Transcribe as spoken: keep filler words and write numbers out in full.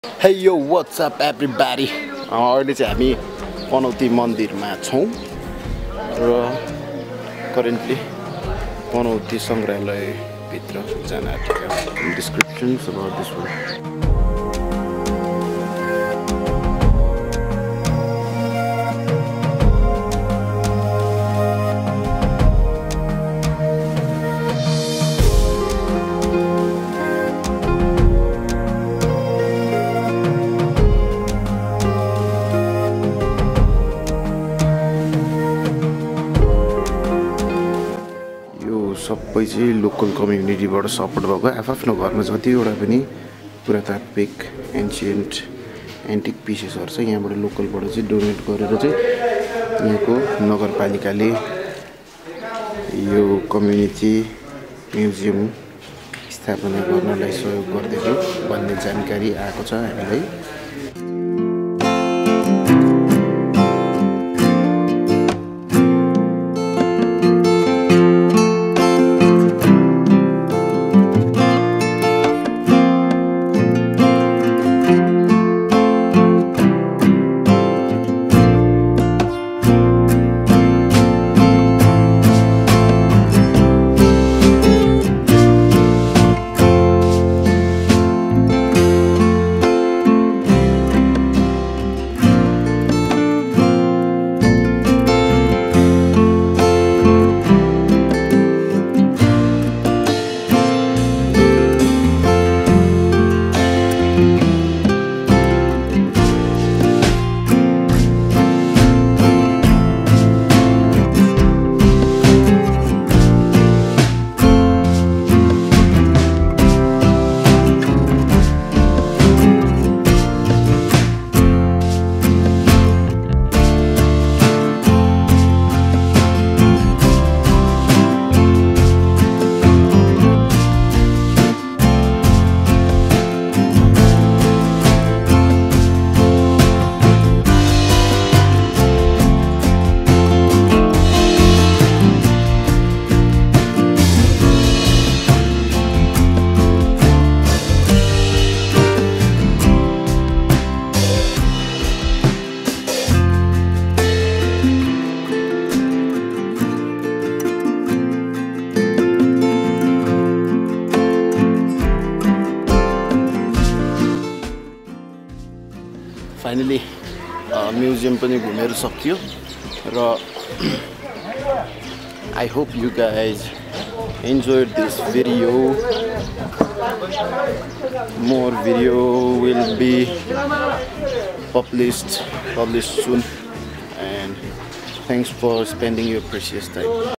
Hey yo, what's up everybody? अहिले चाहिँ हामी पनौती मन्दिरमा छौं र करेन्टली पनौती संग्रहालय भित्र जान आँटेका descriptions about this one. सबै चाहिँ लोकल कम्युनिटीबाट सपोर्ट भएको आफ्नो घरमा जतिवटा पनि पुरातात्विक एन्शियन्ट एन्टिक पिसेसहरु छ यहाँबाट लोकलबाट चाहिँ डोनेट गरेर चाहिँ यहाँको नगरपालिकाले यो कम्युनिटी म्युजियम स्थापना गर्नलाई सहयोग गर्दैछ भन्ने जानकारी आएको छ हामीलाई। Finally, uh, museum पनि घुमेर सकियो र I hope you guys enjoyed this video. More video will be published published soon, and thanks for spending your precious time.